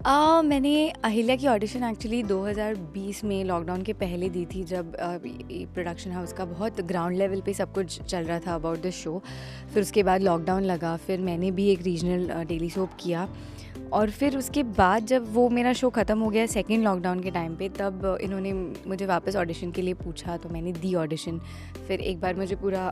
मैंने अहिल्या की audition actually 2020 में लॉकडाउन के पहले दी थी, जब प्रोडक्शन हाउस का बहुत ग्राउंड लेवल पे सब कुछ चल रहा था अबाउट द शो। फिर उसके बाद लॉकडाउन लगा, फिर मैंने भी एक रीजनल डेली सोप किया, और फिर उसके बाद जब वो मेरा शो ख़त्म हो गया सेकेंड लॉकडाउन के टाइम पे, तब इन्होंने मुझे वापस ऑडिशन के लिए पूछा, तो मैंने दी ऑडिशन। फिर एक बार मुझे पूरा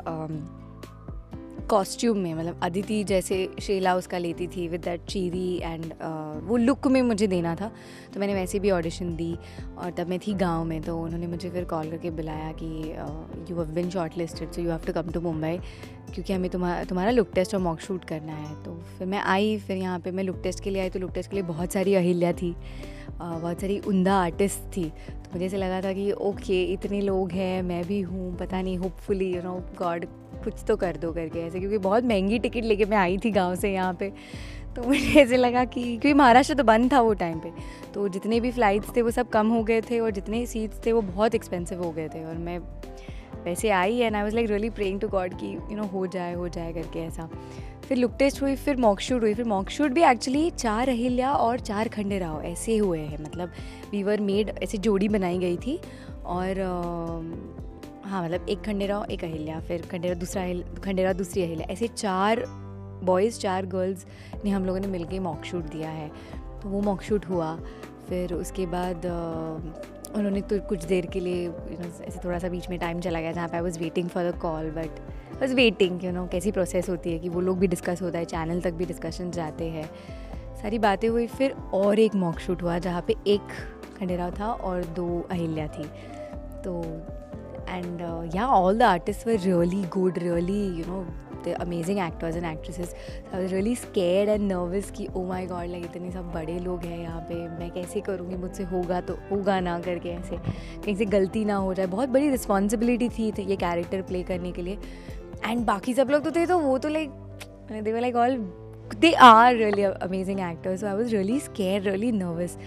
कॉस्ट्यूम में, मतलब अदिति जैसे शेला उसका लेती थी विद दैट चीरी एंड वो लुक में मुझे देना था, तो मैंने वैसे भी ऑडिशन दी। और तब मैं थी गांव में, तो उन्होंने मुझे फिर कॉल करके बुलाया कि you have been shortlisted, so you have to come to Mumbai, क्योंकि हमें तुम्हारा लुक टेस्ट और मॉक शूट करना है। तो फिर मैं आई, फिर यहाँ पे मैं लुक टेस्ट के लिए आई, तो लुक टेस्ट के लिए बहुत सारी अहिल्या थी, बहुत सारी उम्दा आर्टिस्ट थी। तो मुझे ऐसे लगा था कि ओके इतने लोग हैं, मैं भी हूँ, पता नहीं, होपफुली यू नो गॉड कुछ तो कर दो करके ऐसे, क्योंकि बहुत महंगी टिकट लेके मैं आई थी गांव से यहाँ पे। तो मुझे ऐसे लगा कि क्योंकि महाराष्ट्र तो बंद था वो टाइम पे, तो जितने भी फ़्लाइट्स थे वो सब कम हो गए थे, और जितने सीट्स थे वो बहुत एक्सपेंसिव हो गए थे, और मैं वैसे I and I was like really praying to God कि यू नो हो जाए करके ऐसा। फिर लुक टेस्ट हुई, फिर मॉक शूट हुई। फिर मॉक शूट भी एक्चुअली 4 अहिल्या और 4 खंडेराव ऐसे हुए हैं, मतलब वी वर मेड, ऐसे जोड़ी बनाई गई थी। और हाँ, मतलब एक खंडेराव एक अहिल्या, फिर खंडेराव दूसरी अहिल्या, ऐसे 4 बॉयज़ 4 गर्ल्स ने हम लोगों ने मिलके मॉक शूट दिया है। तो वो मॉक शूट हुआ। फिर उसके बाद उन्होंने तो कुछ देर के लिए यू नो ऐसे थोड़ा सा बीच में टाइम चला गया जहाँ पे I was waiting for the call, but was waiting, you know कैसी प्रोसेस होती है कि वो लोग भी डिस्कस होता है, चैनल तक भी डिस्कशन जाते हैं, सारी बातें हुई। फिर और एक मॉक शूट हुआ जहाँ पे एक खंडेराव था और 2 अहिल्या थी। तो and yeah, all the artists were really good, really, you know, they're amazing actors and actresses. So I was really scared and nervous कि oh my god, like इतने सब बड़े लोग हैं यहाँ पे, मैं कैसे करूँगी, मुझसे होगा तो होगा ना करके, ऐसे कहीं से गलती ना हो जाए। बहुत बड़ी रिस्पॉन्सिबिलिटी थी ये कैरेक्टर प्ले करने के लिए। एंड बाकी सब लोग तो थे, तो वो तो like they were like all, they are really amazing actors, so I was really scared, really nervous.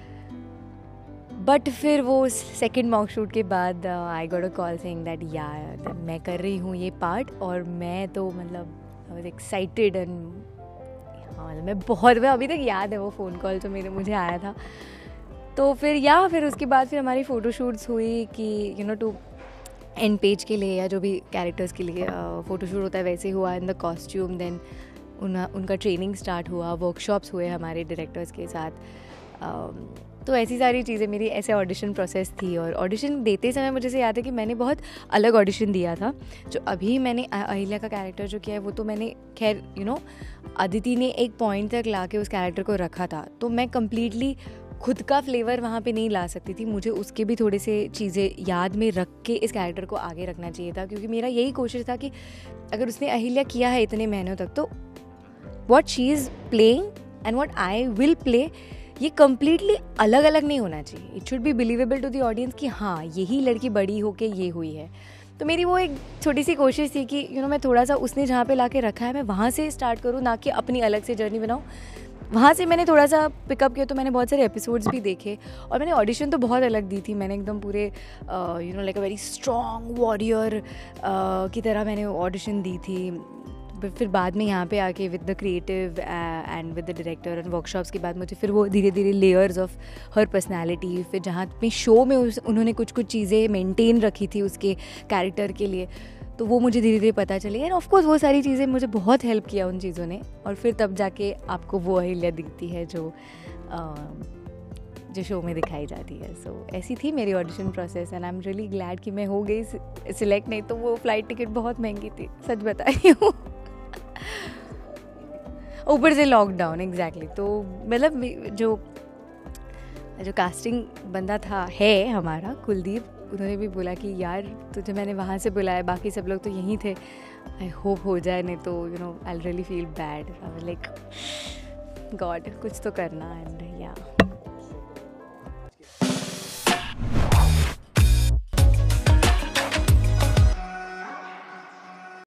But फिर वो सेकेंड मॉक शूट के बाद I got a call saying that यार मैं कर रही हूँ ये पार्ट, और मैं तो मतलब आई वाज एक्साइटेड एंड हाँ, मतलब मैं अभी तक याद है वो फ़ोन कॉल जो मुझे आया था। तो फिर उसके बाद फिर हमारी फ़ोटोशूट्स हुई कि you know to and page के लिए या जो भी कैरेक्टर्स के लिए फ़ोटोशूट होता है वैसे हुआ इन द कॉस्ट्यूम। देन उनका ट्रेनिंग स्टार्ट हुआ, वर्कशॉप्स हुए हमारे डायरेक्टर्स के साथ। तो ऐसी सारी चीज़ें मेरी ऐसे ऑडिशन प्रोसेस थी। और ऑडिशन देते समय मुझे से याद है कि मैंने बहुत अलग ऑडिशन दिया था। जो अभी मैंने अहिल्या का कैरेक्टर जो किया है वो तो मैंने खैर यू नो अदिति ने एक पॉइंट तक ला के उस कैरेक्टर को रखा था, तो मैं कम्प्लीटली खुद का फ्लेवर वहाँ पे नहीं ला सकती थी। मुझे उसके भी थोड़े से चीज़ें याद में रख के इस कैरेक्टर को आगे रखना चाहिए था, क्योंकि मेरा यही कोशिश था कि अगर उसने अहिल्या किया है इतने महीनों तक, तो what she is playing and what I will play, ये कम्प्लीटली अलग अलग नहीं होना चाहिए। It should be believable to the audience कि हाँ यही लड़की बड़ी होके ये हुई है। तो मेरी वो एक छोटी सी कोशिश थी कि यू नो मैं थोड़ा सा उसने जहाँ पे लाके रखा है मैं वहाँ से स्टार्ट करूँ, ना कि अपनी अलग से जर्नी बनाऊँ। वहाँ से मैंने थोड़ा सा पिकअप किया। तो मैंने बहुत सारे एपिसोड्स भी देखे, और मैंने ऑडिशन तो बहुत अलग दी थी। मैंने एकदम पूरे you know like a very strong warrior की तरह मैंने ऑडिशन दी थी। फिर बाद में यहाँ पे आके with the creative and with the director and workshops के बाद मुझे फिर वो धीरे धीरे लेयर्स ऑफ हर पर्सनालिटी, फिर जहाँ पे शो में उन्होंने कुछ चीज़ें मेंटेन रखी थी उसके कैरेक्टर के लिए, तो वो मुझे धीरे धीरे पता चली। एंड ऑफकोर्स वो सारी चीज़ें मुझे बहुत हेल्प किया उन चीज़ों ने, और फिर तब जाके आपको वो अहिल्या दिखती है जो शो में दिखाई जाती है। सो ऐसी थी मेरी audition process, and I am really glad कि मैं हो गई सिलेक्ट। नहीं तो वो फ्लाइट टिकट बहुत महंगी थी, सच बता रही हूँ, ऊपर से लॉकडाउन। एग्जैक्टली। तो मतलब जो कास्टिंग बंदा था है हमारा कुलदीप, उन्होंने भी बोला कि यार तुझे मैंने वहाँ से बुलाया, बाकी सब लोग तो यहीं थे, आई होप हो जाए, नहीं तो you know I really feel bad, like God कुछ तो करना। एंड या